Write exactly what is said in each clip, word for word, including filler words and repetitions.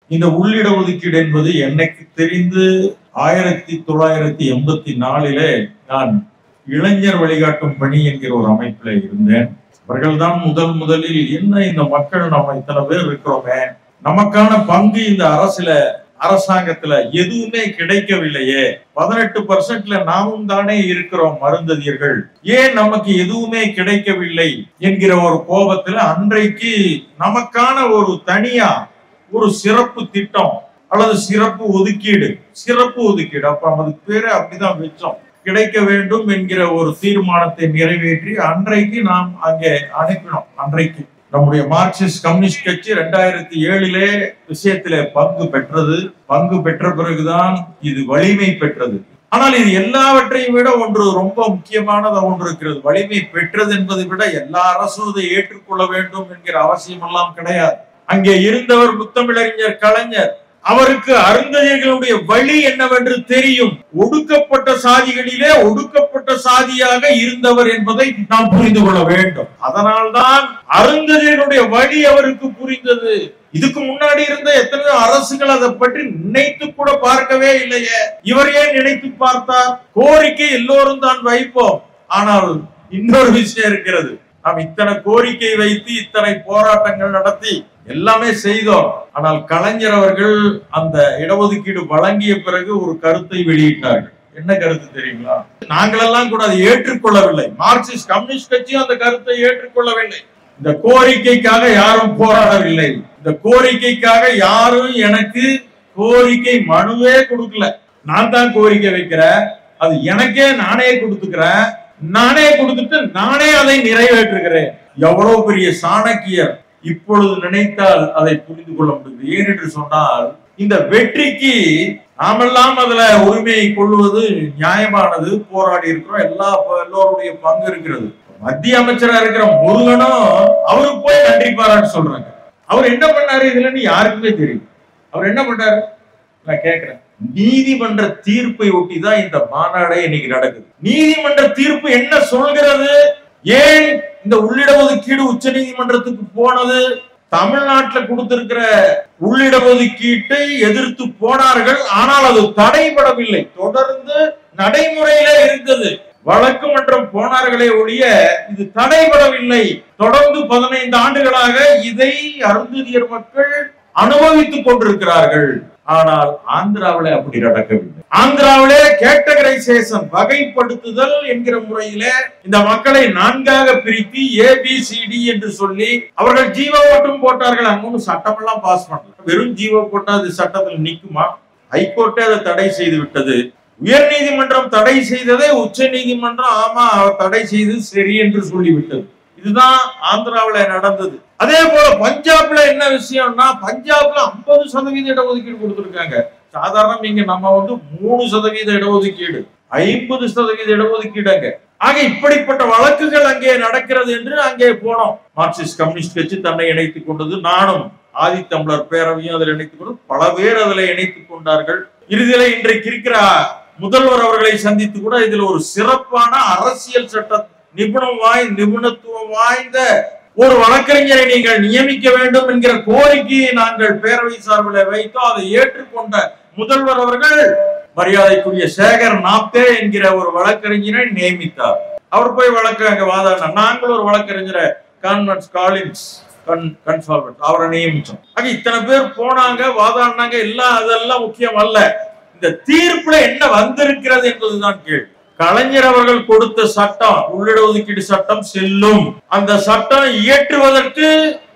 இந்த உள்ளிட ஒதுக்கீடு என்பது எனக்கு தெரிந்து ஆயிரத்தி தொள்ளாயிரத்தி எண்பத்தி நாலிலே நான் இளைஞர் வழிகாட்டும் பணி என்கிற ஒரு அமைப்புல இருந்தேன். அவர்கள்தான் முதல் முதலில் என்ன இந்த மக்கள் நம்ம இத்தனை பேர் இருக்கிறோமே, நமக்கான பங்கு இந்த அரசுல அரசாங்கத்துல எதுவுமே கிடைக்கவில்லையே, பதினெட்டு பர்சன்ட்ல நாமும் தானே இருக்கிறோம் மருந்ததியர்கள், ஏன் நமக்கு எதுவுமே கிடைக்கவில்லை என்கிற ஒரு கோபத்துல அன்றைக்கு நமக்கான ஒரு தனியா ஒரு சிறப்பு திட்டம் அல்லது சிறப்பு ஒதுக்கீடு சிறப்பு ஒதுக்கீடு அப்ப அதுக்கு பேரு அப்படிதான் வச்சோம், கிடைக்க வேண்டும் என்கிற ஒரு தீர்மானத்தை நிறைவேற்றி அன்றைக்கு நாம் அங்கே அனுப்பினோம். அன்றைக்கு நம்முடைய மார்க்சிஸ்ட் கம்யூனிஸ்ட் கட்சி இரண்டாயிரத்தி ஏழிலே விஷயத்திலே பங்கு பெற்றது. பங்கு பெற்ற பிறகுதான் இது வலிமை பெற்றது. ஆனால் இது எல்லாவற்றையும் விட ஒன்று ரொம்ப முக்கியமானது ஒன்று இருக்கிறது. வலிமை பெற்றது என்பதை விட எல்லா அரசும் இதை ஏற்றுக்கொள்ள வேண்டும் என்கிற அவசியம் எல்லாம் கிடையாது. அங்கே இருந்தவர் முத்தமிழறிஞர் கலைஞர், அவருக்கு அருந்ததியர்களுடைய வழி என்னவென்று தெரியும். ஒடுக்கப்பட்ட சாதிகளிலே ஒடுக்கப்பட்ட சாதியாக இருந்தவர் என்பதை நாம் புரிந்து கொள்ள வேண்டும். அதனால்தான் அருந்ததியர்களுடைய வழி அவருக்கு புரிந்தது. இதுக்கு முன்னாடி இருந்த எத்தனையோ அரசுகள் அதை பற்றி நினைத்து கூட பார்க்கவே இல்லையே, இவர் ஏன் நினைத்து பார்த்தார்? கோரிக்கை எல்லோரும் தான் வைப்போம், ஆனால் இன்னொரு விஷயம் இருக்கிறது. நாம் இத்தனை கோரிக்கை வைத்து இத்தனை போராட்டங்கள் நடத்தி எல்லாமே செய்தோம். ஆனால் கலைஞர் அவர்கள் அந்த இடஒதுக்கீடு வழங்கிய பிறகு ஒரு கருத்தை வெளியிட்டார்கள். என்ன கருத்து தெரியுங்களா? நாங்களெல்லாம் கூட அதை ஏற்றுக்கொள்ளவில்லை. மார்க்சிஸ்ட் கம்யூனிஸ்ட் கட்சியும் அந்த கருத்தை ஏற்றுக்கொள்ளவில்லை. இந்த கோரிக்கைக்காக யாரும் போராடவில்லை. இந்த கோரிக்கைக்காக யாரும் எனக்கு கோரிக்கை மனுவே கொடுக்கல. நான் தான் கோரிக்கை வைக்கிறேன், அது எனக்கே நானே கொடுத்துக்கிறேன், நானே கொடுத்துட்டு நானே அதை நிறைவேற்றுகிறேன். எவ்வளவு பெரிய சாணக்கியர்! இப்பொழுது நினைத்தால் அதை புரிந்து கொள்ள முடியும். ஏன் என்று சொன்னால், இந்த வெற்றிக்கு நாமெல்லாம் அதுல உரிமையை கொள்வது நியாயமானது. போராடி இருக்கிறோம், எல்லா எல்லோருடைய பங்கு இருக்கிறது. மத்திய அமைச்சரா இருக்கிற முருகனும் அவருக்கு போய் நன்றி பாராட்டு சொல்றாங்க. அவர் என்ன பண்ணாரு இதுலன்னு யாருக்குமே தெரியும். அவர் என்ன பண்ணாரு நான் கேட்கிறேன். நீதிமன்ற தீர்ப்பை ஒட்டி தான் இந்த மாநாடே இன்னைக்கு நடக்குது. நீதிமன்ற தீர்ப்பு என்ன சொல்கிறது? ஏன் இந்த உள்ளிட ஒதுக்கீடு உச்ச நீதிமன்றத்துக்கு போனது? தமிழ்நாட்டில் கொடுத்திருக்கிற உள்ளிட ஒதுக்கீட்டை எதிர்த்து போனார்கள், ஆனால் அது தடைபடவில்லை, தொடர்ந்து நடைமுறையிலே இருந்தது. வழக்கு மன்றம் போனார்களே ஒழிய இது தடைபடவில்லை. தொடர்ந்து பதினைந்து ஆண்டுகளாக இதை அருந்ததியர் மக்கள் அனுபவித்துக் கொண்டிருக்கிறார்கள். ஆனால் ஆந்திராவிலே அப்படி நடக்கவில்லை. ஆந்திராவிலே கேட்டகரைசேஷன், வகைப்படுத்துதல் என்கிற முறையிலே இந்த மக்களை நான்காக பிரித்து ஏ பி சி டி என்று சொல்லி அவர்கள் ஜீவ ஓட்டும் போட்டார்கள். அங்க சட்டம் எல்லாம் பாஸ் பண்ணல. வெறும் ஜீவ போட்டா அது சட்டத்தில் நிக்குமா? ஹைகோர்ட்டே அதை தடை செய்து விட்டது. உயர் நீதிமன்றம் தடை செய்ததை உச்ச நீதிமன்றம் ஆமா தடை செய்து சரி என்று சொல்லிவிட்டது. இதுதான் ஆந்திராவில நடந்தது. அதே போல பஞ்சாப்ல என்ன விஷயம்னா, பஞ்சாப்ல ஐம்பது சதவீத இடஒதுக்கீடு கொடுத்திருக்காங்க. சாதாரண இங்க நம்ம வந்து மூணு சதவீத இடஒதுக்கீடு, ஐம்பது சதவீத இடஒதுக்கீடுங்க. ஆக இப்படிப்பட்ட வழக்குகள் அங்கே நடக்கிறது என்று அங்கே போனோம். மார்க்சிஸ்ட் கம்யூனிஸ்ட் கட்சி தன்னை இணைத்துக் கொண்டது. நானும் ஆதித்தமிழர் பேரவையும் அதில் இணைத்துக் கொண்டு பல பேர் அதில் இணைத்துக் கொண்டார்கள். இறுதியில இன்றைக்கு இருக்கிற முதல்வர் அவர்களை சந்தித்து கூட இதில் ஒரு சிறப்பான அரசியல் சட்ட நிபுணம் வாய்ந்த நிபுணத்துவம் வாய்ந்த ஒரு வழக்கறிஞரை நீங்கள் நியமிக்க வேண்டும் என்கிற கோரிக்கையை நாங்கள் பேரவை சார்பில் வைத்தோம். அதை ஏற்றுக்கொண்ட முதல்வர் அவர்கள் மரியாதைக்குரிய சேகர் நாப்தே என்கிற ஒரு வழக்கறிஞரை நியமித்தார். அவர் போய் வழக்கு அங்க வாதாடினார். நாங்கள் ஒரு வழக்கறிஞரை கான்வென்ஸ் காலின்ஸ் கன்சால்வென்ட் அவரை நியமிச்சோம். ஆக இத்தனை பேர் போனாங்க, வாதாடினாங்க. எல்லாம் அதெல்லாம் முக்கியம் அல்ல. இந்த தீர்ப்புல என்ன வந்திருக்கிறது என்பதுதான் கேள்வி. கலைஞர் அவர்கள் கொடுத்த சட்டம், உள்ளிட ஒதுக்கீடு சட்டம் செல்லும். அந்த சட்டம் இயற்றுவதற்கு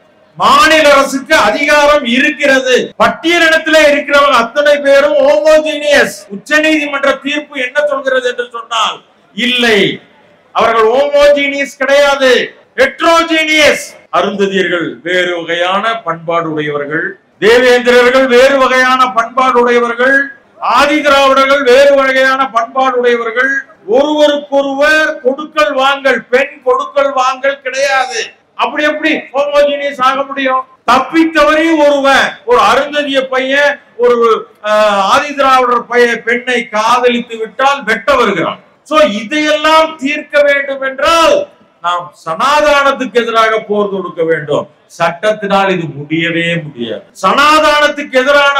மாநில அரசுக்கு அதிகாரம் இருக்கிறது. பட்டியலிடத்திலே இருக்கிறவங்க அத்தனை பேரும் ஹோமோஜீனியஸ். உச்ச நீதிமன்ற தீர்ப்பு என்ன சொல்கிறது என்று சொன்னால், இல்லை, அவர்கள் ஹோமோஜீனியஸ் கிடையாது, ஹெட்ரோஜீனியஸ். அருந்ததியர்கள் வேறு வகையான பண்பாடு உடையவர்கள், தேவேந்திரர்கள் வேறு வகையான பண்பாடு உடையவர்கள், ஆதி திராவிடர்கள் வேறு வகையான பண்பாடு உடையவர்கள். ஒருவருக்கொருவர் கொடுக்கல் வாங்கல், பெண் கொடுக்கல் வாங்கல் கிடையாது. அப்படி எப்படி ஹோமோஜீனியஸ் ஆக முடியும்? தப்பித்தவரை ஒருவன், ஒரு அருந்ததிய பையன் ஒரு ஆதி திராவிடர் பையன் பெண்ணை காதலித்து விட்டால் வெட்ட வருகிறான். சோ இதையெல்லாம் தீர்க்க வேண்டும் என்றால் நாம் சனாதானத்துக்கு எதிராக போர் தொடுக்க வேண்டும். சட்டத்தினால் இது முடியவே முடியாது. சனாதானத்துக்கு எதிரான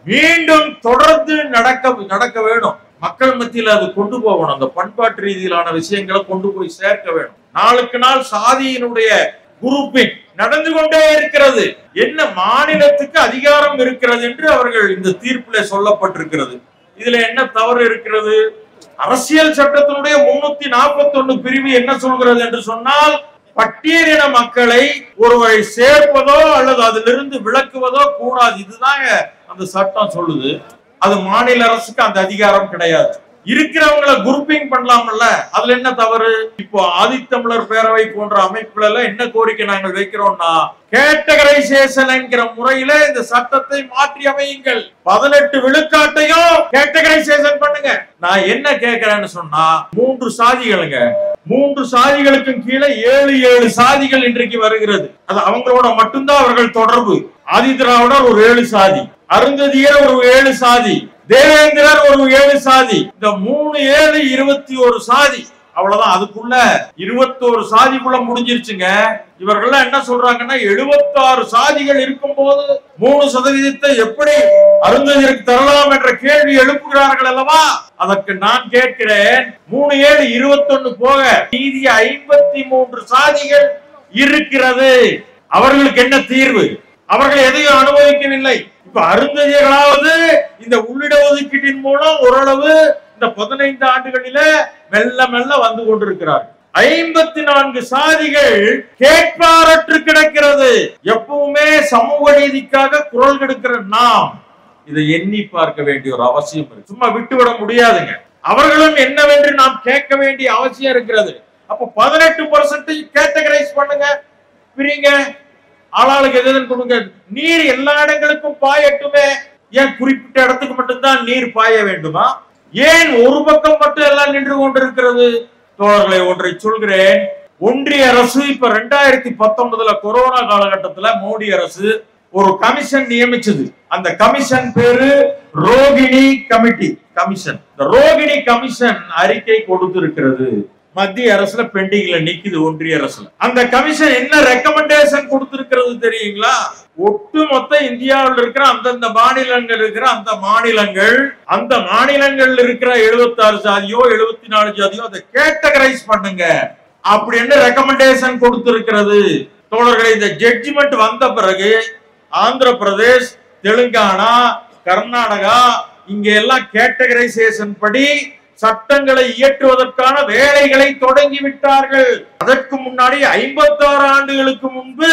மீண்டும் தொடர்ந்து நடக்க நடக்க வேணும். மக்கள் மத்தியில் அது கொண்டு போகணும். அந்த பண்பாட்டு ரீதியிலான விஷயங்களை கொண்டு போய் சேர்க்க வேணும். நாளுக்கு நாள் சாதியினுடைய குரூப்பிங் நடந்து கொண்டே இருக்கிறது. என்ன மாநிலத்துக்கு அதிகாரம் இருக்கிறது என்று அவர்கள் இந்த தீர்ப்பிலே சொல்லப்பட்டிருக்கிறது. இதுல என்ன தவறு இருக்கிறது? அரசியல் சட்டத்தினுடைய முன்னூத்தி நாற்பத்தி ஒன்னு பிரிவு என்ன சொல்கிறது என்று சொன்னால், பட்டியலின மக்களை ஒருவரை சேர்ப்பதோ அல்லது அதிலிருந்து விலக்குவதோ கூடாது. இதுதான் அந்த சட்டம் சொல்லுது. அது மாநில அரசுக்கு அந்த அதிகாரம் கிடையாது. இருக்கிறவங்களை குரூப்பிங் பண்ணலாம்ல, அதுல என்ன தவறு? இப்போ ஆதித்தமிழர் பேரவை போன்ற அமைப்புல எல்லாம் என்ன கோரிக்கை நாங்கள் வைக்கிறோம்னா, கேட்டகரைசேஷன் என்கிற முறையில இந்த சட்டத்தை மாற்றி அமையுங்கள். பதினெட்டு விழுக்காட்டையும் கேட்டகரைசேஷன் பண்ணுங்க. நான் என்ன கேட்கிறேன்னு சொன்னா, மூன்று சாதிகளுங்க, மூன்று சாதிகளுக்கும் கீழே ஏழு ஏழு சாதிகள் இன்றைக்கு வருகிறது. அது அவங்களோட மட்டும்தான் அவர்கள் தொடர்பு. ஆதிதிராவிடர் ஒரு ஏழு சாதி, அருந்ததியர் ஒரு ஏழு சாதி, தேவேந்திரர் ஒரு ஏழு சாதி. இந்த மூணு ஏழு இருபத்தி ஒரு சாதி. அவ்வளவுதான். அதுக்குள்ள இருபத்தோரு சாதிக்குள்ள முடிஞ்சிருச்சுங்க. இவர்கள் என்ன சொல்றாங்கன்னா, எழுபத்தி ஆறு சாதிகள் இருக்கும் போது மூணு சதவீதத்தை எப்படி அருந்ததியருக்கு தரலாம் என்ற கேள்வி எழுப்புகிறார்கள் அல்லவா? அதற்கு நான் கேட்கிறேன், மூணு ஏழு இருபத்தி ஒன்னு போக மீதி ஐம்பத்தி மூன்று சாதிகள் இருக்கிறது. அவர்களுக்கு என்ன தீர்வு? அவர்கள் எதையும் அனுபவிக்கவில்லை. இப்ப அருந்ததியர்களாவது இந்த உள்ளிட ஒதுக்கீட்டின் மூலம் ஓரளவு இந்த பதினைந்து ஆண்டுகளில மெல்ல மெல்ல வந்து கொண்டிருக்கிறார்கள். ஐம்பத்தி நான்கு சாதிகள் கேட்பாரற்று கிடக்கிறது. எப்பவுமே சமூக நீதிக்காக குரல் கொடுக்கிற நாம் இதை எண்ணி பார்க்க வேண்டிய ஒரு அவசியம் இருக்கு. சும்மா விட்டுவிட முடியாதுங்க. அவர்களும் என்னவென்று நாம் கேட்க வேண்டிய அவசியம் இருக்கிறது. அப்ப பதினெட்டு பர்சன்ட் கேட்டகரைஸ் பண்ணுங்க, பிரிங்க, ஆளாளுக்கு எதுன்னு கொடுங்க. நீர் எல்லா இடங்களுக்கும் பாயட்டுமே. ஏன் குறிப்பிட்ட இடத்துக்கு மட்டும்தான் நீர் பாய வேண்டுமா? ஏன் ஒரு பக்கம் மட்டும் எல்லாம் நின்று கொண்டிருக்கிறது? தோழர்களை ஒன்றை சொல்கிறேன். ஒன்றிய அரசு இப்ப ரெண்டாயிரத்தி பத்தொன்பதுல கொரோனா காலகட்டத்துல மோடி அரசு ஒரு கமிஷன் நியமிச்சது. அந்த கமிஷன் பேரு ரோகிணி கமிட்டி கமிஷன். இந்த ரோகிணி கமிஷன் அறிக்கை கொடுத்திருக்கிறது. மத்திய அரசுல பெண்டிங்ல நிக்குது ஒன்றிய அரசுல. அந்த கமிஷன் என்ன ரெக்கமெண்டேஷன் கொடுத்திருக்கிறது தெரியுங்களா? ஒட்டுமொத்த இந்தியாவில் இருக்கிற அந்தந்த மாநிலங்கள் இருக்கிற அந்த மாநிலங்கள் அந்த மாநிலங்கள் இருக்கிற எழுபத்தி ஆறு சாதியோ எழுபத்தி நாலு சாதியோ அதை கேட்டகரைஸ் பண்ணுங்க அப்படின்னு ரெக்கமெண்டேஷன் கொடுத்திருக்கிறது. தோழர்களை, இந்த ஜட்ஜ்மெண்ட் வந்த பிறகு ஆந்திர பிரதேஷ், தெலுங்கானா, கர்நாடகா இங்க எல்லாம் கேட்டகரைசேஷன் படி சட்டங்களை இயற்றுவதற்கான வேலைகளை தொடங்கி விட்டார்கள். அதற்கு முன்னாடி ஐம்பத்தி ஆறு ஆண்டுகளுக்கு முன்பு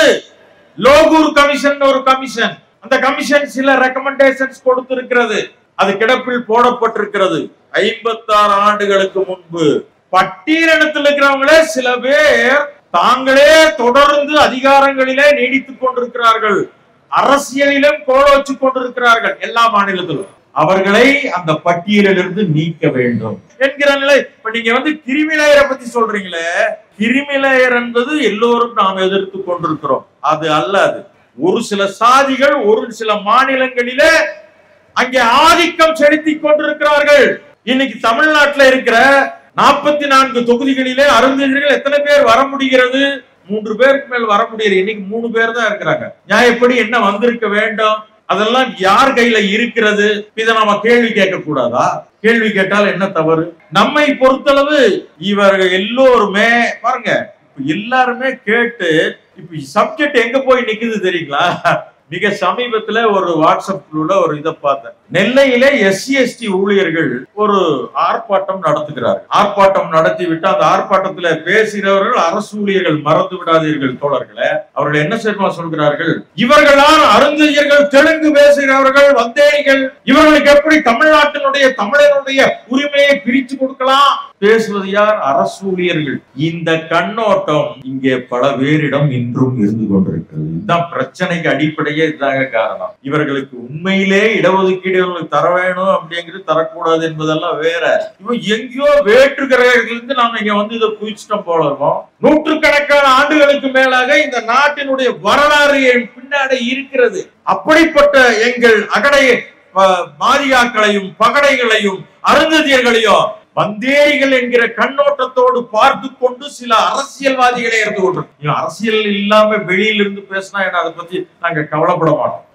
லோகூர் கமிஷன் ஒரு கமிஷன், அந்த கமிஷன் சில ரெக்கமெண்டேஷன்ஸ் கொடுத்திருக்கிறது. அது கிடப்பில் போடப்பட்டிருக்கிறது. ஐம்பத்தி ஆறு ஆண்டுகளுக்கு முன்பு பட்டியலினத்தில் இருக்கிறவங்களே சில பேர் தாங்களே தொடர்ந்து அதிகாரங்களிலே நீடித்துக் கொண்டிருக்கிறார்கள், அரசியலிலும் கோல வச்சு கொண்டிருக்கிறார்கள் எல்லா மாநிலத்திலும். அவர்களை அந்த பட்டியலிலிருந்து நீக்க வேண்டும் என்கிற நிலை. இப்ப நீங்க வந்து கிரிமிலேயரை பத்தி சொல்றீங்களே, கிரிமிலேயர் என்பது எல்லோரும் நாம் எதிர்த்து கொண்டிருக்கிறோம். அது அல்ல. அது ஒரு சில சாதிகள் ஒரு சில மாநிலங்களிலே அங்கே ஆதிக்கம் செலுத்தி கொண்டிருக்கிறார்கள். இன்னைக்கு தமிழ்நாட்டில் இருக்கிற நாற்பத்தி நான்கு தொகுதிகளிலே அருந்ததியர்கள் எத்தனை பேர் வர முடிகிறது? மூன்று பேருக்கு மேல் வர முடியாது. இன்னைக்கு மூணு பேர் தான் இருக்கிறாங்க. நியாயப்படி என்ன வந்திருக்க வேண்டும்? அதெல்லாம் யார் கையில இருக்கிறது? இதை நாம கேள்வி கேட்க கூடாதா? கேள்வி கேட்டால் என்ன தவறு? நம்மை பொறுத்தளவு இவர்கள் எல்லோருமே பாருங்க, இப்ப எல்லாருமே கேட்டு இப்ப சப்ஜெக்ட் எங்க போய் நிக்குது தெரியுங்களா? மிக சமீபத்துல ஒரு வாட்ஸ்அப் குழுல ஒரு இதை பார்த்தேன். நெல்லையிலே எஸ்சி எஸ்டி ஊழியர்கள் ஒரு ஆர்ப்பாட்டம் நடத்துகிறார்கள். ஆர்ப்பாட்டம் நடத்தி விட்டு அந்த ஆர்ப்பாட்டத்துல பேசுகிறவர்கள் அரசு ஊழியர்கள், மறந்து விடாதீர்கள் தோழர்களே. அவர்கள் என்ன செய்ய சொல்கிறார்கள்? இவர்களால் அருந்ததியர்கள், தெலுங்கு பேசுகிறவர்கள், வந்தேரிகள், இவர்களுக்கு எப்படி தமிழ்நாட்டினுடைய தமிழனுடைய உரிமையை பிரித்து கொடுக்கலாம்? பேசுவது யார்? அரசு ஊழியர்கள். இந்த கண்ணோட்டம் இங்கே பல பேரிடம் இன்றும் இருந்து கொண்டிருக்கிறது. இதுதான் பிரச்சனைக்கு அடிப்படையே இதாக காரணம். இவர்களுக்கு உண்மையிலே இடஒதுக்கீடு தர வேணும் அப்படிங்கிறது தரக்கூடாது என்பதெல்லாம் வேற. இவன் எங்கேயோ வேற்று கிரகத்திலிருந்து நாம இங்க வந்து இதை குவிச்சிட்டோம் போல இருக்கோம். நூற்றுக்கணக்கான ஆண்டுகளுக்கு மேலாக இந்த நாட்டினுடைய வரலாறு பின்னாடி இருக்கிறது. அப்படிப்பட்ட எங்கள் அகடை மாரியாக்களையும் பகடைகளையும் அருந்ததியர்களையும் வந்தேரிகள் என்கிற கண்ணோட்டத்தோடு பார்த்து கொண்டு சில அரசியல்வாதிகளே இருந்து கொண்டு அரசியல் இல்லாம வெளியிலிருந்து பேசினா என்ன அதை பத்தி நாங்க கவலைப்பட மாட்டோம்.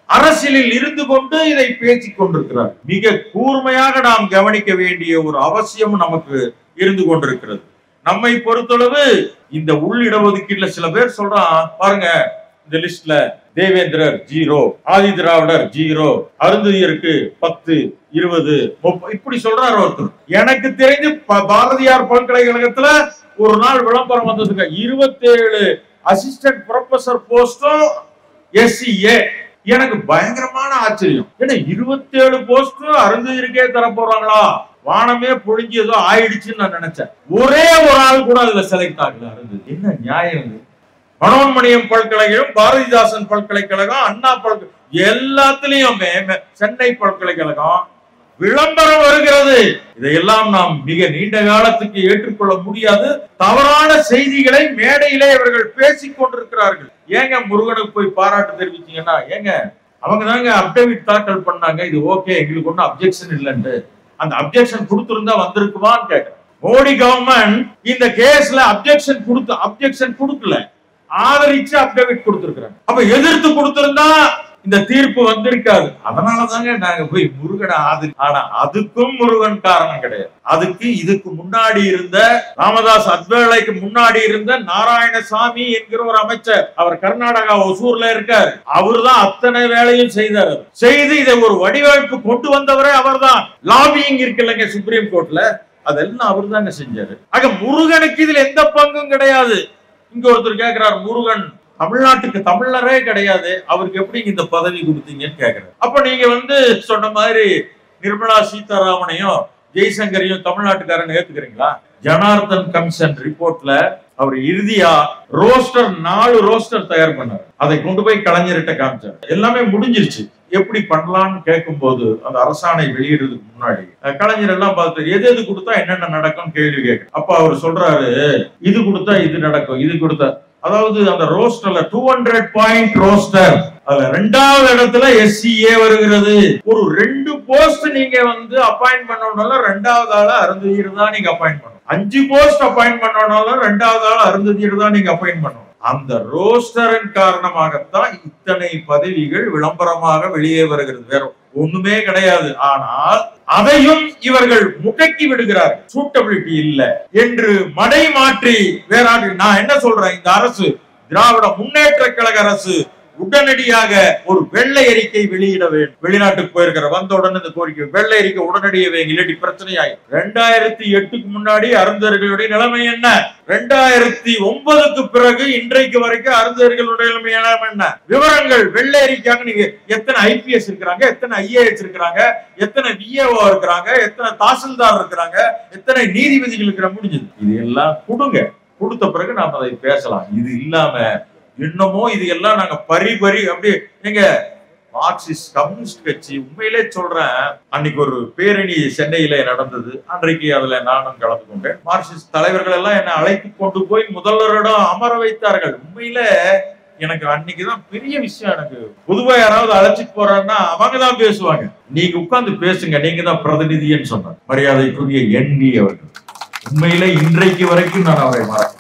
அரசியலில் இருந்து கொண்டு இதை பேசிக் கொண்டிருக்கிறார். மிக கூர்மையாக நாம் கவனிக்க வேண்டிய ஒரு அவசியம் நமக்கு இருந்து கொண்டிருக்கிறது. நம்மை பொறுத்தளவு இந்த உள் இடஒதுக்கீட்டுல சில பேர் சொல்றான் பாருங்க, இந்த லிஸ்ட்ல தேவேந்திரர் ஜீரோ, ஆதி திராவிடர் ஜீரோ, அருந்ததியருக்கு பத்து, இருபது, முப்பது இப்படி சொல்றாரு ஒருத்தர். எனக்கு தெரிஞ்சு பாரதியார் பல்கலைக்கழகத்துல ஒரு நாள் விளம்பரம் வந்ததுங்க, இருபத்தி ஏழு அசிஸ்டன்ட் ப்ரொஃபசர் போஸ்டும் எஸ்சிஏ. எனக்கு பயங்கரமான ஆச்சரியம். ஏன்னா இருபத்தி ஏழு போஸ்டும் அருந்ததியருக்கே தர போறாங்களா, வானமே பொழிஞ்சதோ ஆயிடுச்சுன்னு நான் நினைச்சேன். ஒரே ஒரு ஆள் கூட அதுல செலக்ட் ஆகல அருந்ததி. என்ன நியாயம்? மனோன்மணியம் பல்கலைக்கழகம், பாரதிதாசன் பல்கலைக்கழகம், அண்ணா பல்கலை எல்லாத்திலையுமே சென்னை பல்கலைக்கழகம் விளம்பரம் வருகிறது. இதையெல்லாம் நாம் மிக நீண்ட காலத்துக்கு ஏற்றுக்கொள்ள முடியாது. தவறான செய்திகளை மேடையிலே இவர்கள் பேசிக் கொண்டிருக்கிறார்கள். ஏங்க முருகனுக்கு போய் பாராட்டு தெரிவிச்சீங்கன்னா, ஏங்க அவங்க தாங்க அப்டேவிட் தாக்கல் பண்ணாங்க, இது ஓகே எங்களுக்கு ஒன்னும் அப்ஜெக்ஷன் இல்லைன்னு. அந்த அப்ஜெக்ஷன் கொடுத்திருந்தா வந்திருக்குமான்னு கேட்கிறேன். மோடி கவர்மெண்ட் இந்த கேஸ்ல அப்ஜெக்ஷன் கொடுத்து அப்ஜெக்ஷன் கொடுக்கல, ஆதரிச்சு அப்டேவிட் கொடுத்திருக்கிறாங்க. அப்ப எதிர்த்து கொடுத்திருந்தா இந்த தீர்ப்பு வந்திருக்காது. அதனாலதாங்க நாங்க போய் முருகனை ஆதரி. ஆனா அதுக்கும் முருகன் காரணம் கிடையாது. அதுக்கு இதுக்கு முன்னாடி இருந்த ராமதாஸ் அத்வேலைக்கு முன்னாடி இருந்த நாராயணசாமி என்கிற ஒரு அமைச்சர், அவர் கர்நாடகா ஒசூர்ல இருக்காரு, அவரு தான் அத்தனை வேலையும் செய்தார். செய்து இதை ஒரு வடிவமைப்பு கொண்டு வந்தவரே அவர் தான். லாபியிங் இருக்கு இல்லைங்க சுப்ரீம் கோர்ட்ல, அதெல்லாம் அவர் தாங்க செஞ்சாரு. ஆக முருகனுக்கு இதுல எந்த பங்கும் கிடையாது. இங்க ஒருத்தர் கேட்கிறார், முருகன் தமிழ்நாட்டுக்கு தமிழரே கிடையாது, அவருக்கு எப்படி இந்த பதவி கொடுத்தீங்கன்னு கேக்குறாரு. அப்ப நீங்க வந்து சொன்ன மாதிரி நிர்மலா சீதாராமனையும் ஜெய்சங்கரையும் தமிழ்நாட்டுக்காரன் ஏத்துக்கிறீங்களா? ஜனார்தன் கமிஷன் ரிப்போர்ட்ல அவர் இறுதியா ரோஸ்டர் நாலு ரோஸ்டர் தயார் பண்ணார். அதை கொண்டு போய் கலைஞர்கிட்ட காமிச்சார். எல்லாமே முடிஞ்சிருச்சு. எப்படி பண்ணலாம்னு கேட்கும் போது அந்த அரசாணை வெளியிடுறதுக்கு முன்னாடி கலைஞர் எல்லாம் பார்த்து எது எது கொடுத்தா என்னென்ன நடக்கும் கேள்வி கேட்க. அப்ப அவர் சொல்றாரு, இது கொடுத்தா இது நடக்கும், இது கொடுத்தா, அதாவது அந்த ரோஸ்டர்ல டூ ஹண்ட்ரட் பாயிண்ட் ரோஸ்டர், அதுல ரெண்டாவது இடத்துல எஸ்சிஏ வருகிறது. ஒரு ரெண்டு போஸ்ட் நீங்க வந்து அப்பாயிண்ட் பண்ணணும்னாலும் ரெண்டாவது ஆள அருந்ததியர் தான் நீங்க அப்பாயிண்ட் பண்ணணும். அஞ்சு போஸ்ட் அப்பாயிண்ட் பண்ணணும்னாலும் ரெண்டாவது ஆள அருந்ததியர் தான் நீங்க அப்பாயிண்ட் பண்ணணும். அந்த ரோஸ்டரின் காரணமாகத்தான் இத்தனை பதவிகள் விளம்பரமாக வெளியே வருகிறது, வேற ஒண்ணுமே கிடையாது. ஆனால் அதையும் இவர்கள் முடக்கி விடுகிறார்கள். சூட்டபிலிட்டி இல்ல என்று மடை மாற்றி வேற. நான் என்ன சொல்றேன், இந்த அரசு திராவிட முன்னேற்ற கழக அரசு உடனடியாக ஒரு வெள்ளை அறிக்கை வெளியிட வேண்டும். வெளிநாட்டுக்கு போயிருக்கிற வந்த உடனே இந்த கோரிக்கை வெள்ளை அறிக்கை உடனடியாவே, இல்லாட்டி பிரச்சனையாகும். ரெண்டாயிரத்தி எட்டுக்கு முன்னாடி அருந்ததியர்களுடைய நிலைமை என்ன, ரெண்டாயிரத்தி ஒன்பதுக்கு பிறகு இன்றைக்கு வரைக்கும் அருந்ததியர்களுடைய நிலைமை என்ன, விவரங்கள் வெள்ளை அறிக்கையாக. நீங்க எத்தனை ஐபிஎஸ் இருக்கிறாங்க, எத்தனை ஐஏஎஸ் இருக்கிறாங்க, எத்தனை விஏஓ இருக்கிறாங்க, எத்தனை தாசில்தார் இருக்கிறாங்க, எத்தனை நீதிபதிகள் இருக்கிற முடிஞ்சது. இது எல்லாம் கொடுங்க, கொடுத்த பிறகு நாம அதை பேசலாம். இது இல்லாம இன்னமும் இது எல்லாம் நாங்க பரி பரி அப்படி எங்க மார்க்சிஸ்ட் கம்யூனிஸ்ட் கட்சி, உண்மையிலே சொல்றேன், அன்னைக்கு ஒரு பேரணி சென்னையில நடந்தது. அன்றைக்கு அதுல நானும் கலந்து கொண்டேன். மார்க்சிஸ்ட் தலைவர்கள் எல்லாம் என்னை அழைத்து கொண்டு போய் முதல்வரிடம் அமர வைத்தார்கள். உண்மையில எனக்கு அன்னைக்குதான் பெரிய விஷயம். எனக்கு பொதுவா யாராவது அழைச்சிட்டு போறாங்கன்னா அவங்கதான் பேசுவாங்க, நீங்க உட்கார்ந்து பேசுங்க, நீங்க தான் பிரதிநிதின்னு சொன்னார் மரியாதைக்குரிய என் வி அவர்கள். உண்மையில இன்றைக்கு வரைக்கும் நான் அவரை மறக்கிறேன்.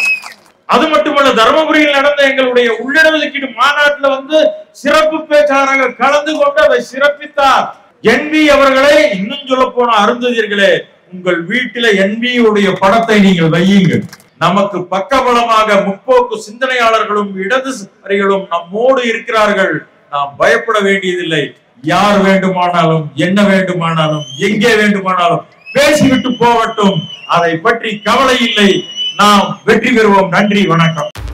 அது மட்டுமல்ல, தர்மபுரியில் நடந்த எங்களுடைய உள்ளிடஒதுக்கீடு மாநாட்டில் வந்து சிறப்பு பேச்சாளராக கலந்து கொண்டு அதை சிறப்பித்தார் என் வி அவர்களை. இன்னும் சொல்ல போன அருந்ததியர்களே, உங்கள் வீட்டில என் வி உடைய படத்தை நீங்கள் வையுங்கள். நமக்கு பக்கபலமாக முற்போக்கு சிந்தனையாளர்களும் இடதுசாரிகளும் நம்மோடு இருக்கிறார்கள். நாம் பயப்பட வேண்டியதில்லை. யார் வேண்டுமானாலும் என்ன வேண்டுமானாலும் எங்கே வேண்டுமானாலும் பேசிவிட்டு போகட்டும், அதை பற்றி கவலை இல்லை. நாம் வெற்றி பெறுவோம். நன்றி, வணக்கம்.